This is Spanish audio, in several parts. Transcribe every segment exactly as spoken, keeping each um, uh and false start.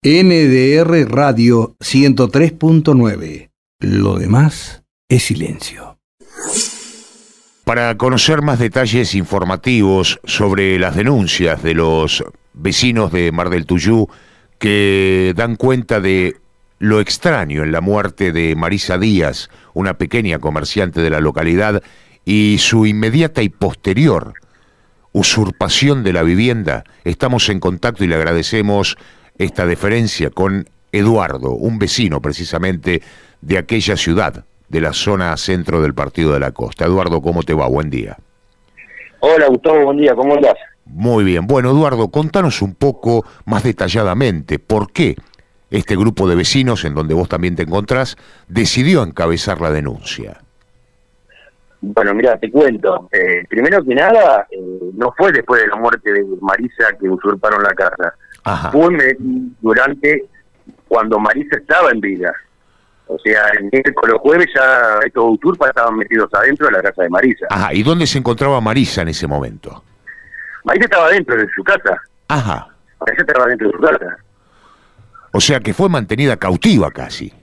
N D R Radio ciento tres punto nueve. Lo demás es silencio. Para conocer más detalles informativos sobre las denuncias de los vecinos de Mar del Tuyú que dan cuenta de lo extraño en la muerte de Marisa Díaz, una pequeña comerciante de la localidad, y su inmediata y posterior usurpación de la vivienda, estamos en contacto y le agradecemos esta deferencia con Eduardo, un vecino precisamente de aquella ciudad, de la zona centro del Partido de la Costa. Eduardo, ¿cómo te va? Buen día. Hola Gustavo, buen día, ¿cómo andás? Muy bien. Bueno, Eduardo, contanos un poco más detalladamente por qué este grupo de vecinos, en donde vos también te encontrás, decidió encabezar la denuncia. Bueno, mira, te cuento. Eh, primero que nada, eh, no fue después de la muerte de Marisa que usurparon la casa. Ajá. Fue durante cuando Marisa estaba en vida. O sea, el miércoles jueves ya estos usurpas estaban metidos adentro de la casa de Marisa. Ajá. ¿Y dónde se encontraba Marisa en ese momento? Marisa estaba dentro de su casa. Ajá. Marisa estaba dentro de su casa. O sea que fue mantenida cautiva casi.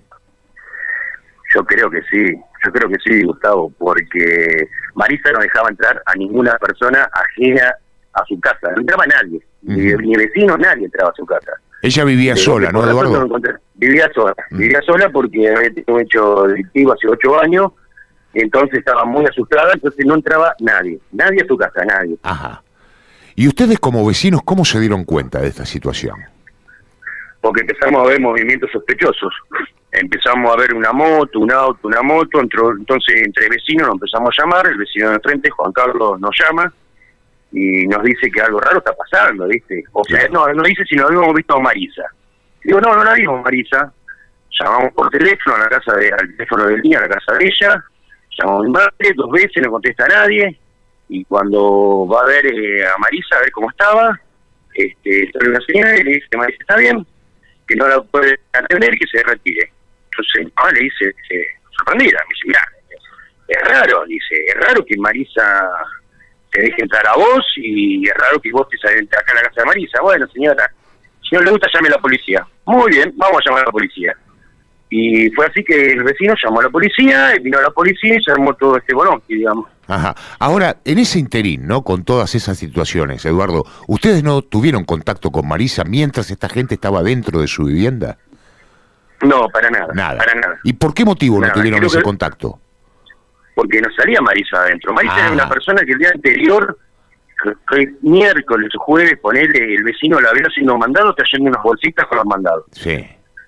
Yo creo que sí, yo creo que sí, Gustavo, porque Marisa no dejaba entrar a ninguna persona ajena a su casa. No entraba nadie, uh-huh. ni, ni vecinos, nadie entraba a su casa. Ella vivía Pero sola, ¿no, Eduardo? No vivía sola, uh-huh. vivía sola porque había tenido un hecho delictivo hace ocho años, entonces estaba muy asustada, entonces no entraba nadie, nadie a su casa, nadie. Ajá. ¿Y ustedes como vecinos cómo se dieron cuenta de esta situación? Porque empezamos a ver movimientos sospechosos. Empezamos a ver una moto, un auto, una moto, entró, entonces entre vecinos nos empezamos a llamar, el vecino de enfrente, Juan Carlos, nos llama y nos dice que algo raro está pasando, ¿viste? O sea, claro. no, no dice si nos habíamos visto a Marisa. Digo, no, no la vimos Marisa. Llamamos por teléfono a la casa de, al teléfono del niño, a la casa de ella, llamamos a mi madre dos veces, no contesta a nadie, y cuando va a ver eh, a Marisa, a ver cómo estaba, este, sale una señora y le dice que Marisa está bien, que no la puede atender y que se retire. Entonces mi mamá le dice, dice sorprendida, me dice, mira, es raro, dice, es raro que Marisa te deje entrar a vos y es raro que vos te salgas acá en la casa de Marisa. Bueno, señora, si no le gusta, llame a la policía. Muy bien, vamos a llamar a la policía. Y fue así que el vecino llamó a la policía, y vino a la policía y se armó todo este bolón, digamos. Ajá. Ahora, en ese interín, ¿no? Con todas esas situaciones, Eduardo, ¿ustedes no tuvieron contacto con Marisa mientras esta gente estaba dentro de su vivienda? No, para nada. Nada. Para nada. ¿Y por qué motivo nada. no tuvieron Creo ese que... contacto? Porque no salía Marisa adentro. Marisa ah. era una persona que el día anterior, el miércoles o jueves, ponele, el vecino la vio haciendo mandados, trayendo unas bolsitas con los mandados. Sí.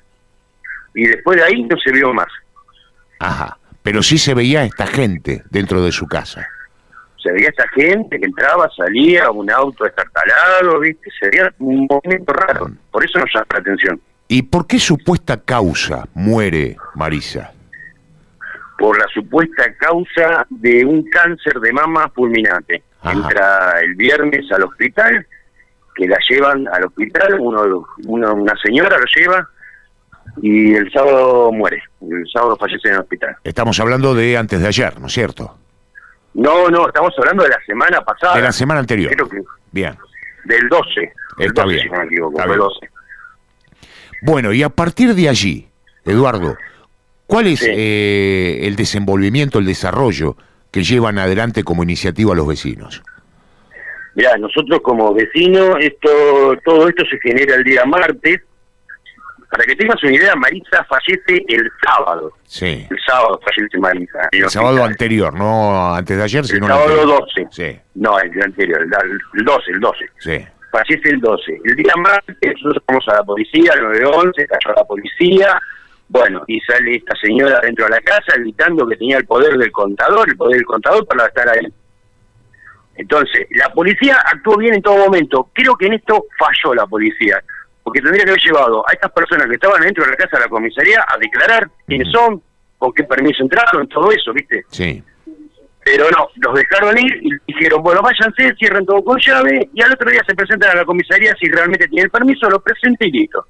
Y después de ahí no se vio más. Ajá. Pero sí se veía a esta gente dentro de su casa. Se veía a esta gente que entraba, salía, un auto destartalado, ¿viste? Se veía un movimiento raro. Por eso nos llama la atención. ¿Y por qué supuesta causa muere Marisa? Por la supuesta causa de un cáncer de mama fulminante. Ajá. Entra el viernes al hospital, que la llevan al hospital, uno, uno una señora lo lleva, y el sábado muere. El sábado fallece en el hospital. Estamos hablando de antes de ayer, ¿no es cierto? No, no, estamos hablando de la semana pasada. De la semana anterior. Creo que bien. Del doce. Está doce, bien. Si no me equivoco, Está fue bien. doce. Bueno, y a partir de allí, Eduardo, ¿cuál es sí. eh, el desenvolvimiento, el desarrollo que llevan adelante como iniciativa los vecinos? Mirá, nosotros como vecinos, esto, todo esto se genera el día martes. Para que tengas una idea, Marisa fallece el sábado. Sí. El sábado fallece Marisa. El sábado anterior, no antes de ayer, sino el sábado anterior. doce. Sí. No, el día anterior, el doce, el doce. Sí. Fallece el doce. El día martes nosotros vamos a la policía, al nueve once, cayó la policía. Bueno, y sale esta señora dentro de la casa gritando que tenía el poder del contador, el poder del contador para estar ahí. Entonces, la policía actuó bien en todo momento. Creo que en esto falló la policía, porque tendría que haber llevado a estas personas que estaban dentro de la casa de la comisaría a declarar quiénes uh-huh. son, con qué permiso entraron, todo eso, ¿viste? Sí. Pero no, los dejaron ir y dijeron, bueno, váyanse, cierren todo con llave, y al otro día se presentan a la comisaría si realmente tienen el permiso, lo presenten y listo.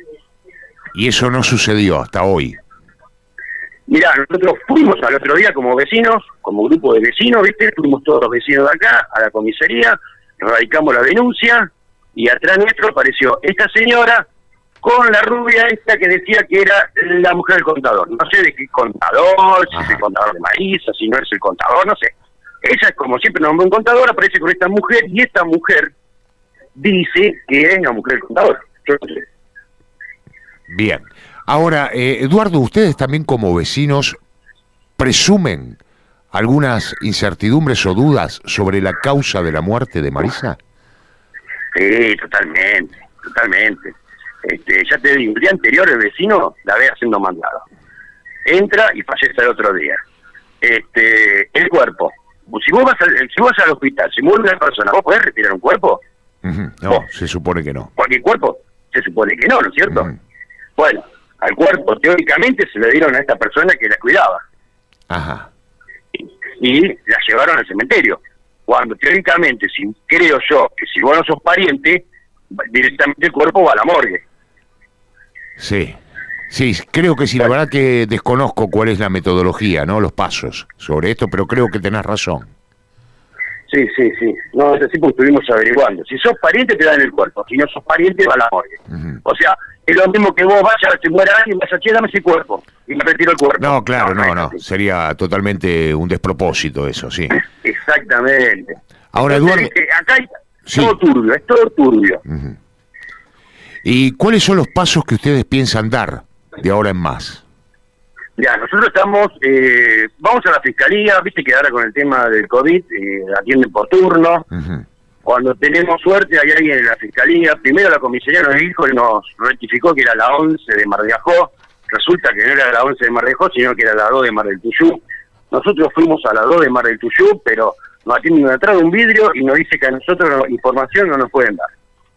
Y eso no sucedió hasta hoy. Mirá, nosotros fuimos al otro día como vecinos, como grupo de vecinos, ¿viste? Fuimos todos los vecinos de acá a la comisaría, radicamos la denuncia, y atrás nuestro apareció esta señora con la rubia esta que decía que era la mujer del contador. No sé de qué contador, si Ajá. es el contador de Marisa, si no es el contador, no sé. Ella, como siempre nombró un contador, aparece con esta mujer, y esta mujer dice que es la mujer del contador. Yo no sé. Bien. Ahora, eh, Eduardo, ¿ustedes también como vecinos presumen algunas incertidumbres o dudas sobre la causa de la muerte de Marisa? Sí, totalmente, totalmente. Este, ya te digo, el día anterior el vecino la ve haciendo mandado. Entra y fallece el otro día. Este, el cuerpo. Si vos vas al, si vos vas al hospital, si muere una persona, ¿vos podés retirar un cuerpo? Uh-huh. No, ¿Vos? se supone que no. ¿Cualquier cuerpo? Se supone que no, ¿no es cierto? Uh-huh. Bueno, al cuerpo teóricamente se le dieron a esta persona que la cuidaba. Ajá. Y, y la llevaron al cementerio. Cuando teóricamente, si creo yo, que si vos no sos pariente, directamente el cuerpo va a la morgue. Sí. Sí, creo que sí, la verdad que desconozco cuál es la metodología, ¿no? Los pasos sobre esto, pero creo que tenés razón. Sí, sí, sí. No, es así porque estuvimos averiguando. Si sos pariente, te dan el cuerpo. Si no sos pariente, va a la morgue. Uh-huh. O sea, es lo mismo que vos vayas, te muera alguien, vas a che, dame ese cuerpo. Y me retiro el cuerpo. No, claro, no, no. es así. Sería totalmente un despropósito eso, sí. Exactamente. Ahora, Entonces, Eduardo... eh, acá hay Sí. todo turbio, es todo turbio. Uh-huh. ¿Y cuáles son los pasos que ustedes piensan dar de ahora en más? Ya, nosotros estamos, eh, vamos a la fiscalía, viste que ahora con el tema del COVID eh, atienden por turno. Uh-huh. Cuando tenemos suerte hay alguien en la fiscalía, primero la comisaría nos dijo y nos rectificó que era la once de Mar de Ajó, resulta que no era la once de Mar de Ajó, sino que era la dos de Mar del Tuyú. Nosotros fuimos a la dos de Mar del Tuyú, pero nos atienden atrás de un vidrio y nos dice que a nosotros no, información no nos pueden dar.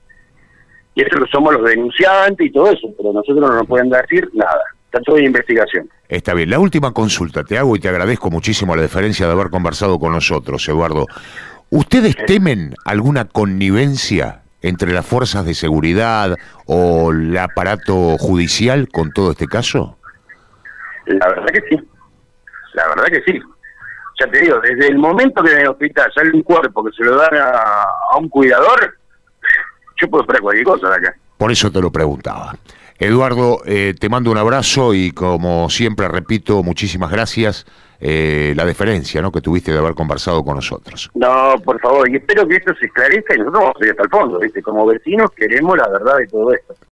Y eso que somos los denunciantes y todo eso, pero nosotros no nos pueden decir nada. Está todo en investigación. Está bien. La última consulta te hago y te agradezco muchísimo la deferencia de haber conversado con nosotros, Eduardo. ¿Ustedes temen alguna connivencia entre las fuerzas de seguridad o el aparato judicial con todo este caso? La verdad que sí. La verdad que sí. Ya te digo, desde el momento que en el hospital sale un cuerpo que se lo dan a, a un cuidador, yo puedo esperar cualquier cosa de acá. Por eso te lo preguntaba. Eduardo, eh, te mando un abrazo y como siempre repito, muchísimas gracias, eh, la deferencia, ¿no?, que tuviste de haber conversado con nosotros. No, por favor, y espero que esto se esclarezca y nosotros vamos a ir hasta el fondo, ¿viste? Como vecinos queremos la verdad de todo esto.